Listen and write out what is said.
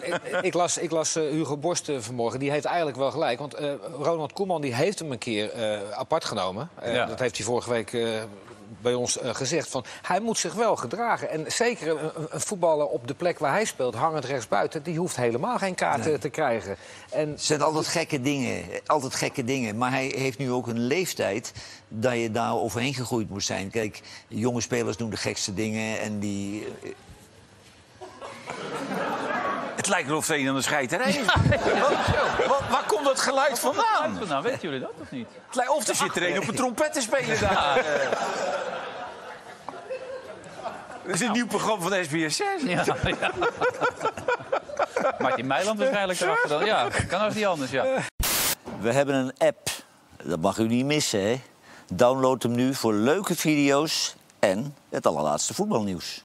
ik las Hugo Borst vanmorgen. Die heeft eigenlijk wel gelijk. Want Ronald Koeman die heeft hem een keer apart genomen. Dat heeft hij vorige week bij ons gezegd. Van, hij moet zich wel gedragen. En zeker een voetballer op de plek waar hij speelt, hangend rechtsbuiten, die hoeft helemaal geen kaart te krijgen. En het zijn altijd gekke dingen. Maar hij heeft nu ook een leeftijd dat je daar overheen gegroeid moet zijn. Kijk, jonge spelers doen de gekste dingen en die... Het lijkt erop dat je aan de scheiterij is. Waar komt dat geluid vandaan? Nou, weten jullie dat of niet? Of er zit er een op een trompet te spelen daar. Dat is een nieuw programma van SBS6. Ja. Martin Meiland waarschijnlijk erachter dan. Ja, kan ook niet anders, ja. We hebben een app. Dat mag u niet missen, hè? Download hem nu voor leuke video's en het allerlaatste voetbalnieuws.